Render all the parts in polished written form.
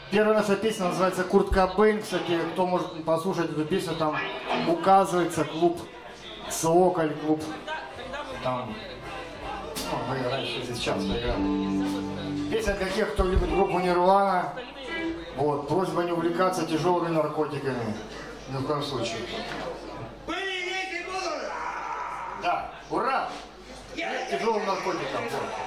Первая наша песня называется «Курт Кобейн». Кстати, кто может послушать эту песню, там указывается клуб «Соколь», клуб там... Ну, мы раньше здесь часто играли. Песня для тех, кто любит группу «Нирвана». Вот, просьба не увлекаться тяжелыми наркотиками. Ни в коем случае. Да, ура! Тяжелым наркотикам.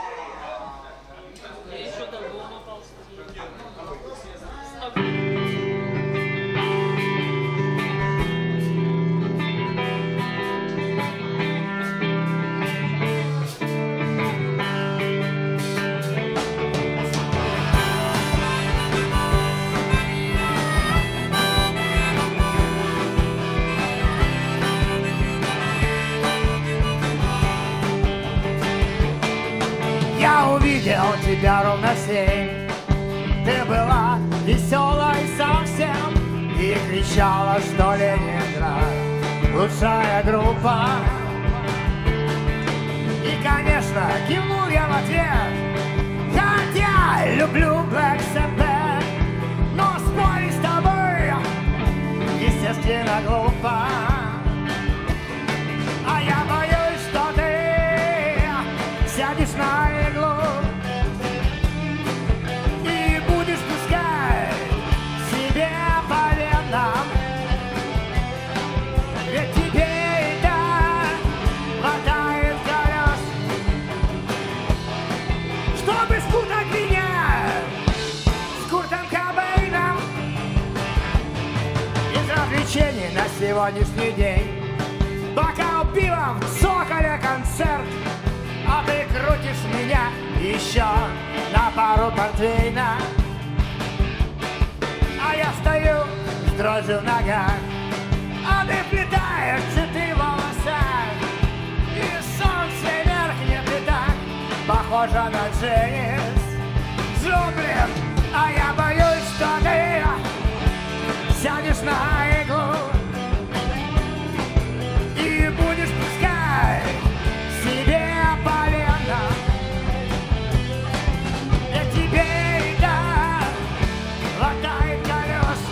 Я увидел тебя ровно в 7. Ты была веселой совсем и кричала, что Ленинград лучшая группа. И, конечно, кивнул я в ответ, хотя люблю Black Sabbath, но спорить с тобой, естественно, глупо. А я боюсь, что ты сядешь на иглу и будешь пускать себе по венам. Ведь тебе и так хватает колес, чтобы спутать меня с Куртом Кобейном. Из развлечений на сегодняшний день бокал пива, в Соколе концерт, а ты крутишь меня еще на пару портвейна. А я стою с дрожью в ногах, а ты плетаешь цветы в волосах, и солнце меркнет, и так похоже на Дженнис Джоплин. А я боюсь, что ты сядешь на иглу и будешь пускать себе по венам. Ведь тебе и так хватает колес,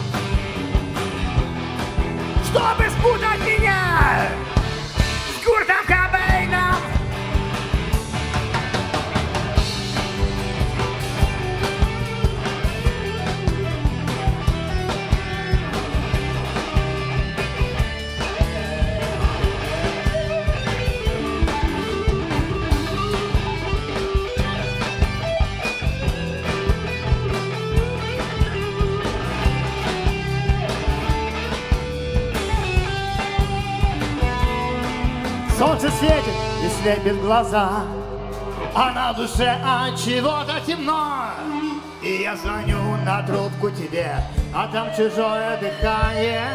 чтобы спутать меня с Куртом Кобейном. Солнце светит и слепит глаза, а на душе от чего-то темно. И я звоню на трубку тебе, а там чужое дыхание.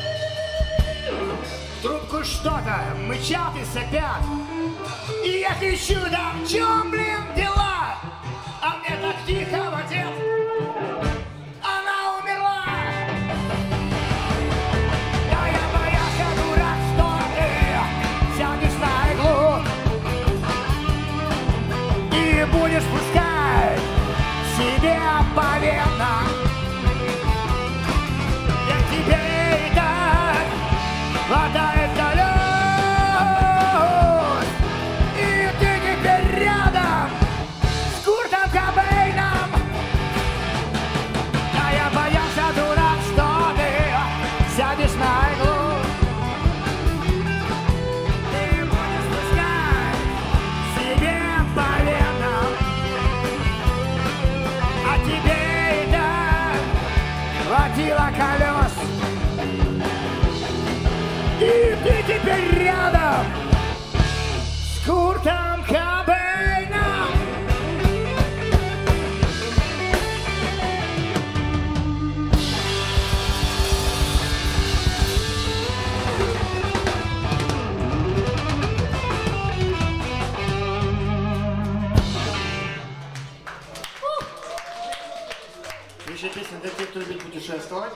В трубку что-то мычат и сопят, и я кричу: да в чем, блин, дела? А мне так тихо в ответ: она умерла. Да я боялся, дурак, что ты сядешь на иглу и будешь пускать себе по венам. Я тебе и так хватает колес, и ты теперь рядом с Куртом Кобейном. А я боялся, дурак, что ты сядешь на иглу и будешь пускать себе по венам. А тебе и так хватило колес, и ты теперь рядом с Куртом Кобейном. Еще песня для тех, кто любит путешествовать.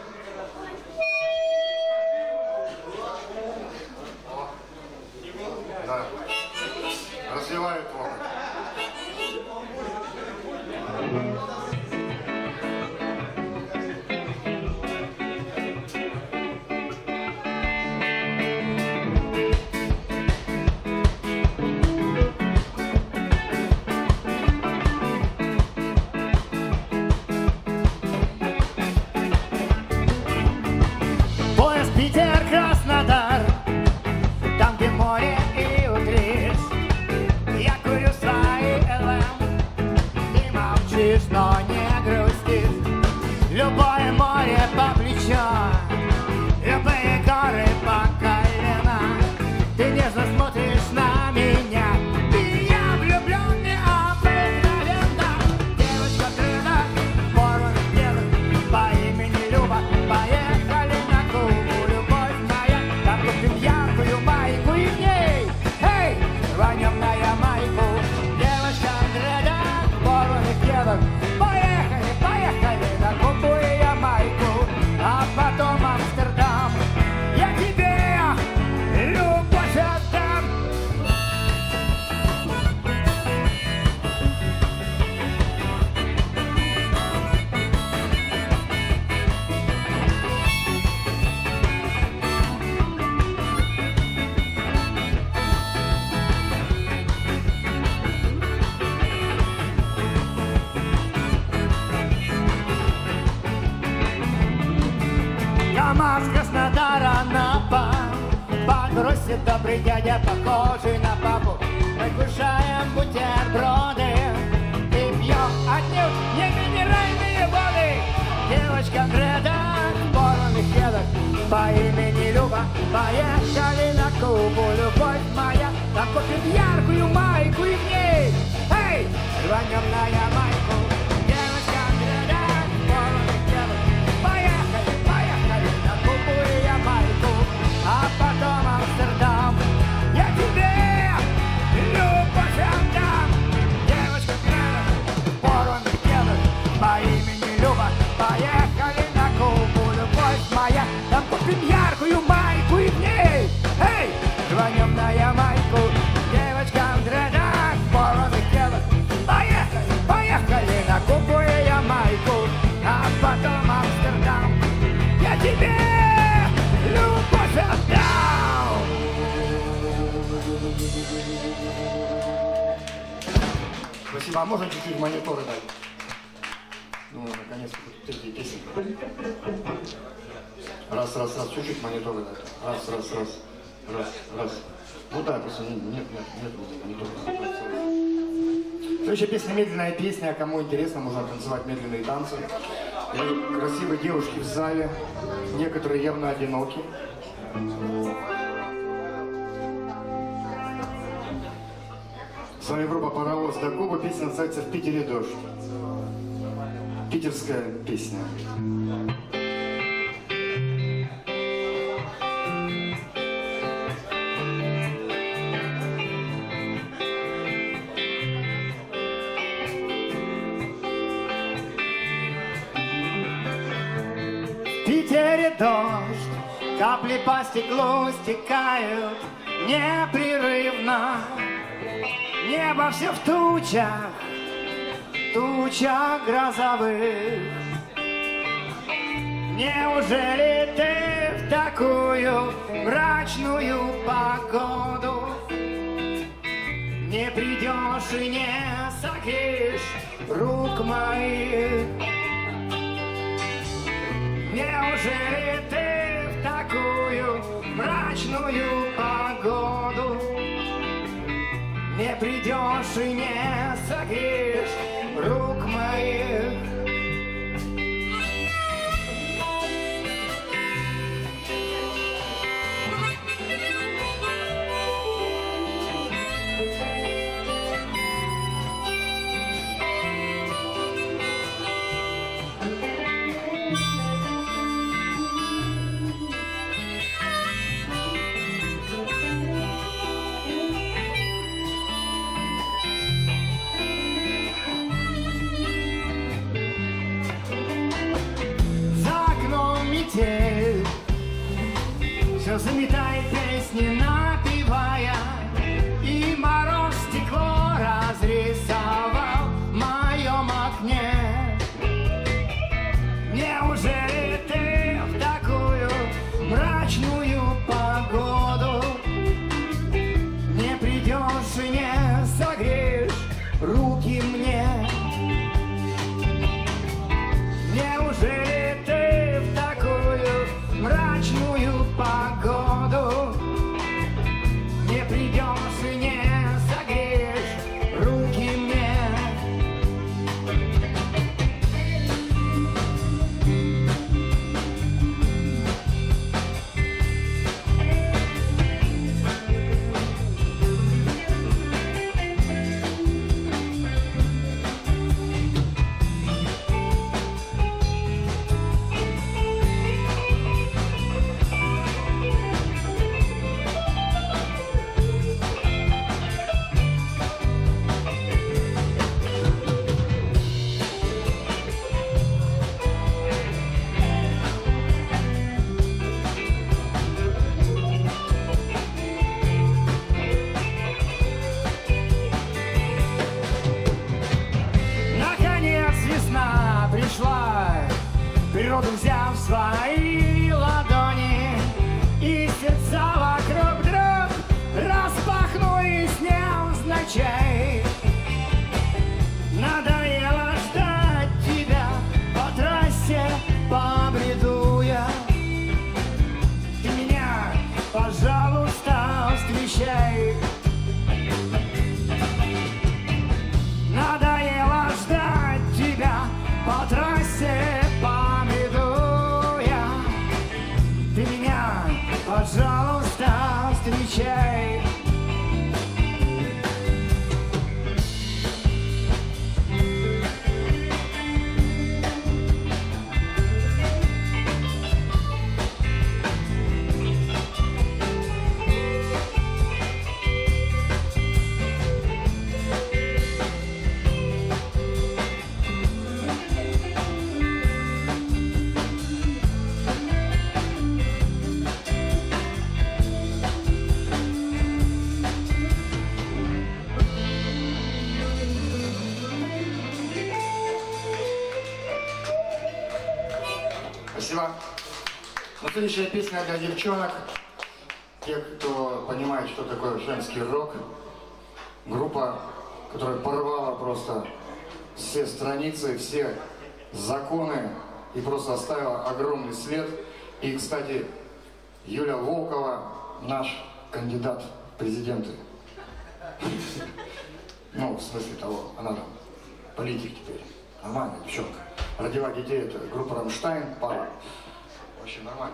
Да. Развивает опыт. с Краснодара на подбросит добрый дядя, похожий на папу. Мы кушаем бутерброды и пьем отнюдь не минеральные воды. Девочка Грета в порванных кедах по имени Люба. Поехали на Кубу, любовь моя. Там купим яркую майку и в ней, эй, рванем на Ямайку. Девочка Грета в порванных кедах. Поехали, поехали на Кубу и Ямайку, а потом Амстердам. Я тебе любовь отдам. Девочка Грета в порванных кедах по имени Люба. Поехали на Кубу, любовь моя. Там купим яркую майку и в ней, эй, рванем на Ямайку. Девочка Грета в порванных кедах. Поехали, поехали на Кубу и Ямайку, а потом Амстердам. Я тебе любовь отдам. Спасибо. А можно чуть-чуть мониторы дать? Ну, наконец-то такие песни. Раз, чуть-чуть мониторы дать. Раз. Ну да, просто нет монитора. Следующая песня — медленная песня. Кому интересно, можно танцевать медленные танцы. Красивые девушки в зале, некоторые явно одиноки. С вами группа «Паровоз до Кубы». Песня называется «В Питере дождь». Питерская песня. В Питере дождь, капли по стеклу стекают непрерывно. Небо все в тучах грозовых. Неужели ты в такую мрачную погоду не придешь и не согреешь рук моих? Неужели ты в такую мрачную погоду не придешь и не согреешь рук моих? Все заметает песни, напевая, и мороз стекло разрисовал в моем окне. Неужели ты в такую мрачную погоду не придешь и не согреешь руки мне? Неужели ты в такую мрачную погоду не придешь и не согреешь руки мне? Природу взяв в свои ладони, и сердца вокруг друг распахнулись невзначай. Надоело ждать тебя по трассе, побреду я. Спасибо. Ну, следующая песня для девчонок. Те, кто понимает, что такое женский рок. Группа, которая порвала просто все страницы, все законы и просто оставила огромный след. И, кстати, Юля Волкова, наш кандидат в президенты. Ну, в смысле того, она там политик теперь. Нормальная девчонка. Родила детей, это группа «Рамштайн», пара. Вообще нормально.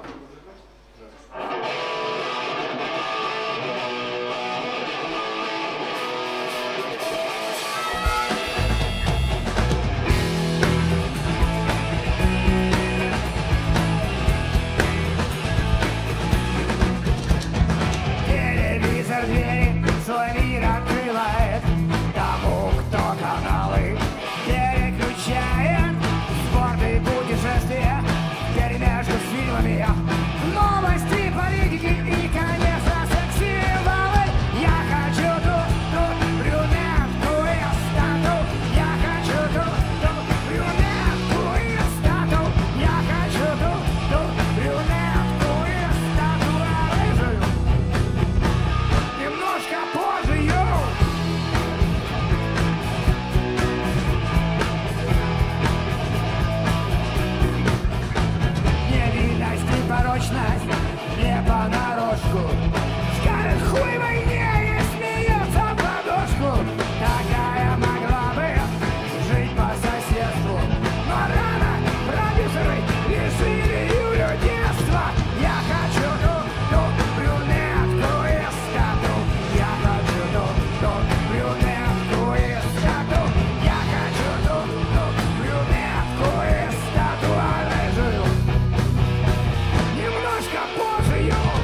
Телевизор двери свой мир открывает тому, кто каналы переключает. Спорт и путешествия перемешку с фильмами. Новости, политики и, конечно, секс-символы. Я хочу ту брюнетку и стату. Я хочу ту брюнетку и стату. Я хочу ту брюнетку и стату. Рыжую немножко позже, йоу. Невинность и порочность не понарошку. Скажет хуй войне и смеется в ладошку. Такая могла бы жить по соседству, но рано продюсеры лишили Юлю детства. Я хочу ту брюнетку и стату. Я хочу ту брюнетку и стату. Я хочу ту брюнетку и стату. А рыжую немножко позже, йоу.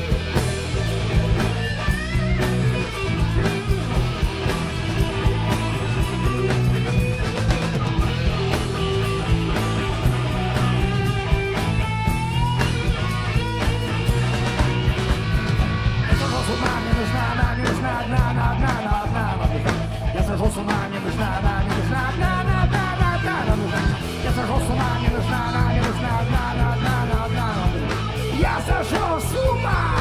Я сошел с ума, мне нужна одна, мне нужна одна, я сошел с ума, мне нужна одна, мне нужна одна. Я сошел с ума.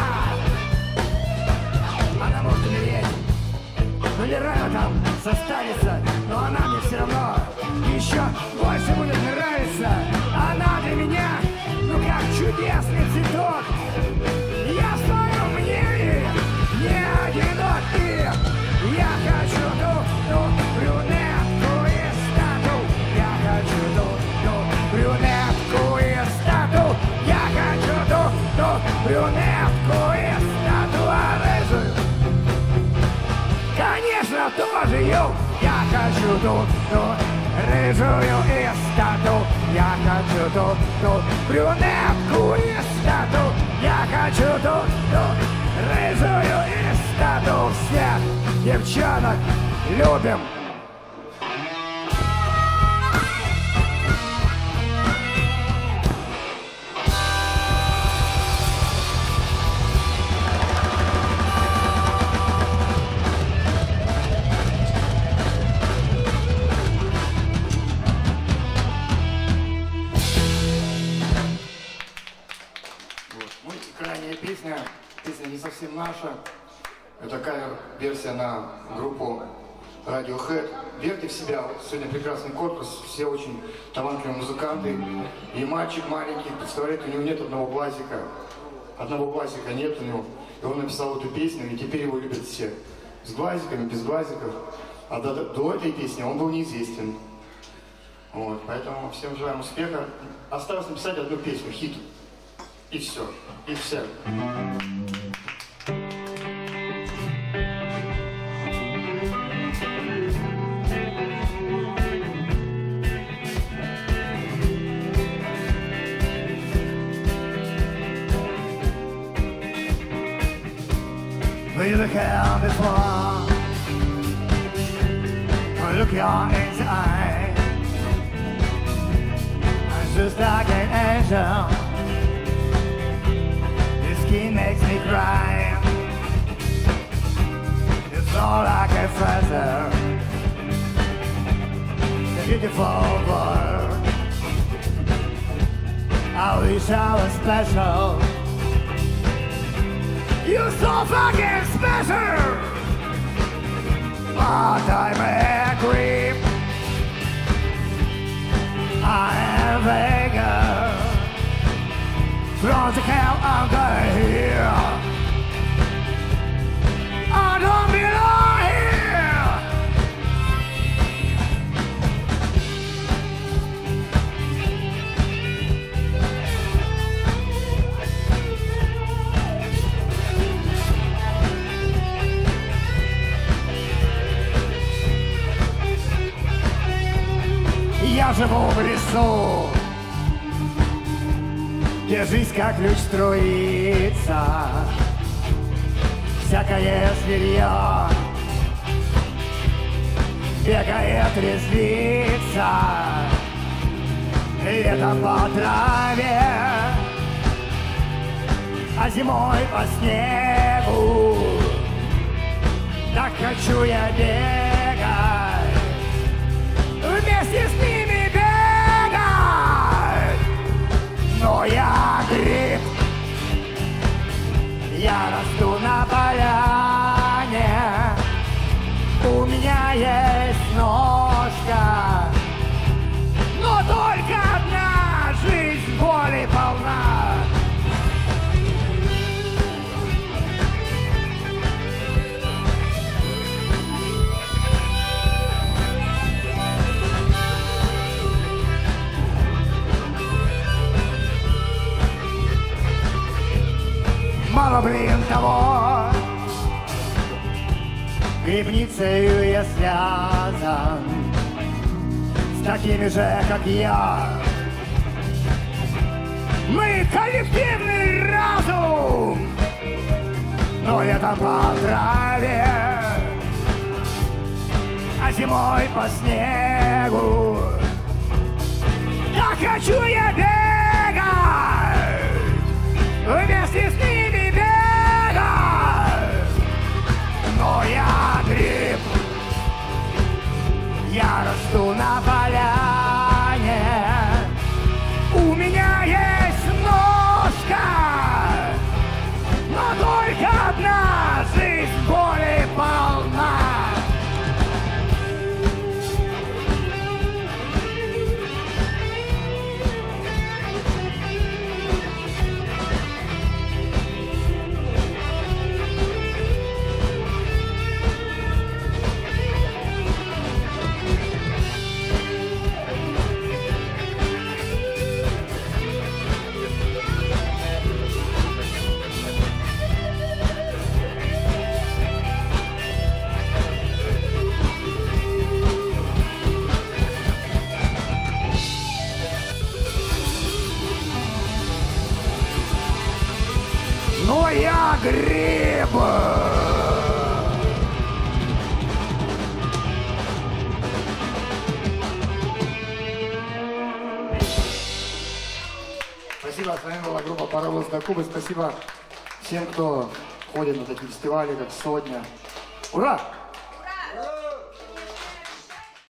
Она может умереть, но не рано там состарится, но она мне все равно еще больше будет нравиться. Она для меня, ну как чудесный цветок. Я в своем мнении не одинок, и я хочу ту брюнетку и стату. Я хочу ту брюнетку и стату. Я хочу ту брюнетку и стату. А рыжую, конечно, тоже, йоу. Я хочу ту рыжую и стату. Я хочу ту брюнетку и стату. Я хочу ту рыжую и стату. Всех девчонок любим. Ну и крайняя песня не совсем наша. Это кавер-версия на группу Radiohead. Верьте в себя. Вот сегодня прекрасный корпус, все очень талантливые музыканты. И мальчик маленький, представляете, у него нет одного глазика. Одного глазика нет у него. И он написал эту песню, и теперь его любят все. С глазиками, без глазиков. А до этой песни он был неизвестен. Вот, поэтому всем желаем успеха. Осталось написать одну песню, хит. И все. И все. We look out before, look you in the eye, I'm just like an angel. This skin makes me cry. It's all like a feather, the beautiful world. I wish I was special. You're so fucking special. But I'm a creep. I am Vega. From the hell I'm going here. I don't belong here. Я живу в лесу, где жизнь как ключ струится, всякое зверье бегает, резвится, летом по траве, а зимой по снегу. Так хочу я бегать, вместе с ними бегать. Но я гриб, я расту на поляне, у меня есть ножка, но только одна, жизнь боли полна. Мало, блин, того, грибницею я связан с такими же, как я. Мы коллективный разум, но летом по траве, а зимой по снегу. Так хочу я бегать, вместе с ними. Но я гриб, я расту на поляне, у меня есть ножка, но только одна, жизнь боли полна. Но я гриб. Спасибо, с вами была группа «Паровоз до Кубы». Спасибо всем, кто ходит на такие фестивали, как «Сотня». Ура!